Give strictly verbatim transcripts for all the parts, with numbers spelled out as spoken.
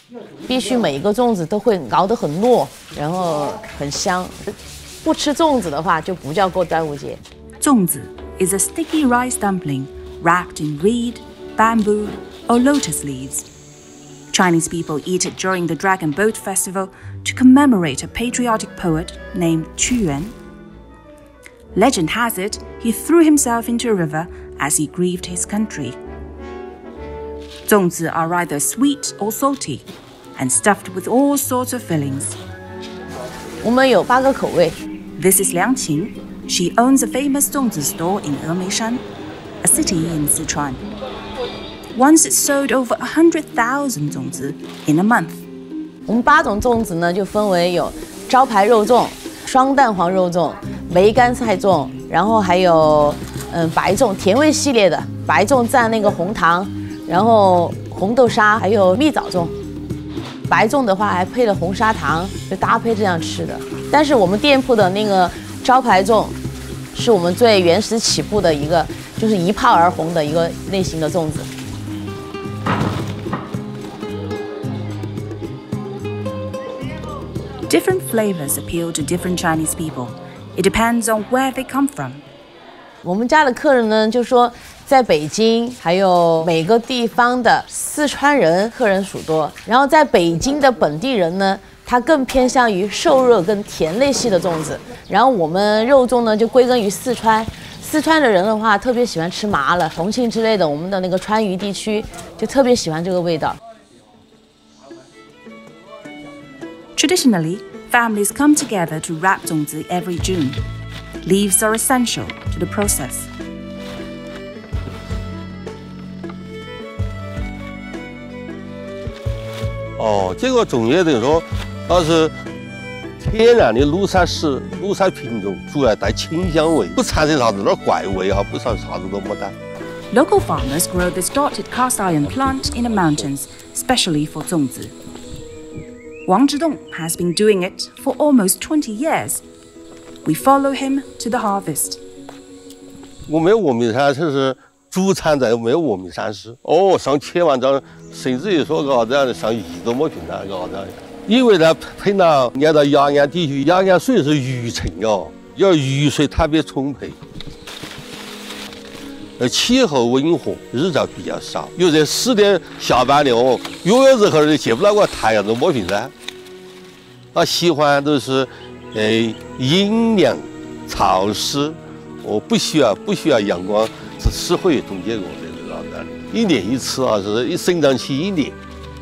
必须每一个粽子都会熬得很糯，然后很香。不吃粽子的话，就不叫过端午节。 Zongzi is a sticky rice dumpling wrapped in reed, bamboo, or lotus leaves. Chinese people eat it during the Dragon Boat Festival to commemorate a patriotic poet named Sichuan. Legend has it he threw himself into a river as he grieved his country. Zongzi are either sweet or salty, and stuffed with all sorts of fillings. 我们有八个口味。 This is Liang Qing. She owns a famous Zongzi store in Emeishan, a city in Sichuan. Once it sold over one hundred thousand Zongzi in a month. 我们八种粽子呢，就分为有招牌肉粽、双蛋黄肉粽、梅干菜粽，然后还有嗯白粽，甜味系列的白粽蘸那个红糖，然后红豆沙，还有蜜枣粽。白粽的话还配了红砂糖，就搭配这样吃的。但是我们店铺的那个招牌粽，是我们最原始起步的一个，就是一炮而红的一个类型的粽子。 Different flavors appeal to different Chinese people. It depends on where they come from. 我们家的客人呢，就说在北京还有每个地方的四川人客人属多，然后在北京的本地人呢，他更偏向于瘦肉跟甜类系的粽子。然后我们肉粽呢，就归根于四川。四川的人的话，特别喜欢吃麻了，重庆之类的，我们的那个川渝地区就特别喜欢这个味道。 Traditionally, families come together to wrap Zongzi every June. Leaves are essential to the process. 哦，这个粽叶等于说，它是天然的庐山石、庐山品种，主要带清香味，不产生啥子那怪味啊，不产啥子都没得。 Local farmers grow this dotted cast iron plant in the mountains, specially for Zongzi. Wong has been doing it for almost twenty years. We follow him to the harvest. 我们峨眉山就是主产在我们峨眉山市，哦，上千万张，甚至于说个啥子样的上亿都没平了，个啥子样的。因为呢，配了按照雅安地区，雅安水是雨城哦，要雨水特别充沛，呃，气候温和，日照比较少。有在四点下班的哦，有的时候就见不到个太阳都没平噻。啊，喜欢都是，呃，阴凉、潮湿，我不需要不需要阳光，是适合于种结果的这个啥子？一年一次啊，是一生长期一年。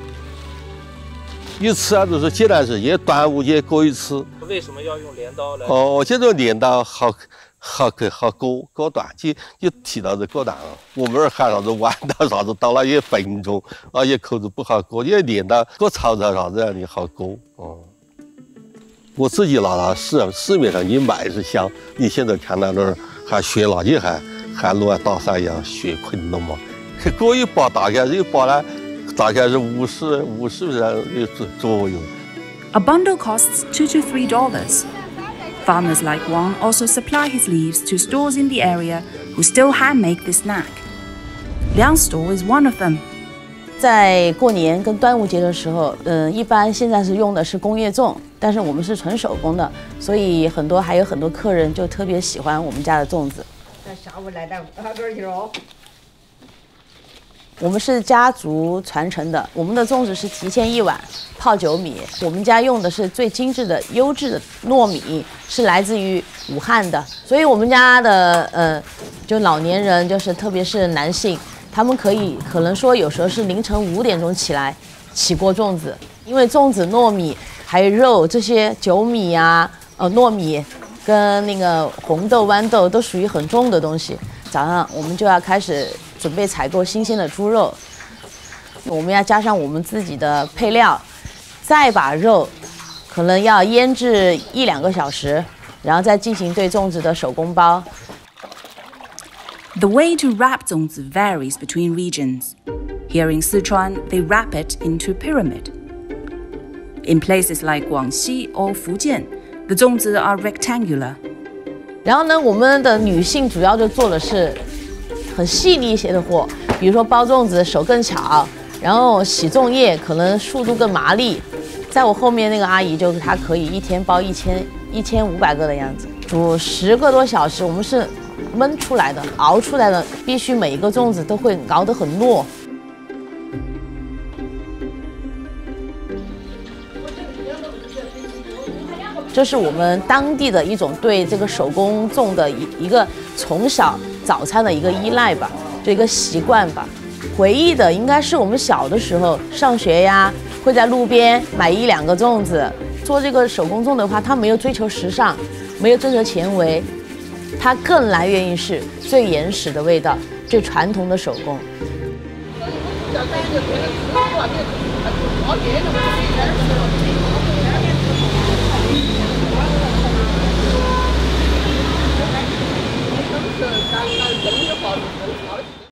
一次啊，都是简单是，因为端午节过一次。 为什么要用镰刀来？ 哦，这种镰刀好好可好割割断，就就提到这割断了。我们这儿喊啥子弯刀啥子刀了也笨重，啊也口子不好割，因为镰刀割草草啥子样的好割。哦，我自己拿到市市面上一卖是香，你现在看到那儿还血那里还还乱打伞一样血捆了嘛，割一把大概这一把呢。 大概是五十五十左右。 A bundle costs two to three dollars. Farmers like Wong also supply his leaves to stores in the area who still handmake this snack. Liang's store is one of them. 在过年跟端午节的时候，嗯，一般现在是用的是工业粽，但是我们是纯手工的，所以很多还有很多客人就特别喜欢我们家的粽子。那下午来点哪根去哦？ 我们是家族传承的，我们的粽子是提前一晚泡酒米。我们家用的是最精致的、优质的糯米，是来自于武汉的。所以我们家的呃，就老年人，就是特别是男性，他们可以可能说有时候是凌晨五点钟起来起锅粽子，因为粽子、糯米还有肉这些酒米啊、呃糯米跟那个红豆、豌豆都属于很重的东西。早上我们就要开始。 准备采购新鲜的猪肉，我们要加上我们自己的配料，再把肉可能要腌制一两个小时，然后再进行对粽子的手工包。 The way to wrap zongzi varies between regions. Here in Sichuan, they wrap it into a pyramid. In places like Guangxi or Fujian, the zongzi are rectangular. 然后呢，我们的女性主要就做的是。 很细腻一些的货，比如说包粽子手更巧， 然后洗粽叶可能速度更麻利。在我后面那个阿姨，就是她可以一天包一千一千五百个的样子，煮十个多小时。我们是焖出来的，熬出来的，必须每一个粽子都会熬得很糯。这是我们当地的一种对这个手工粽的一一个从小早餐的一个依赖吧，这一个习惯吧。回忆的应该是我们小的时候上学呀，会在路边买一两个粽子。做这个手工粽的话，它没有追求时尚，没有追求前卫，它更来源于是最原始的味道，最传统的手工。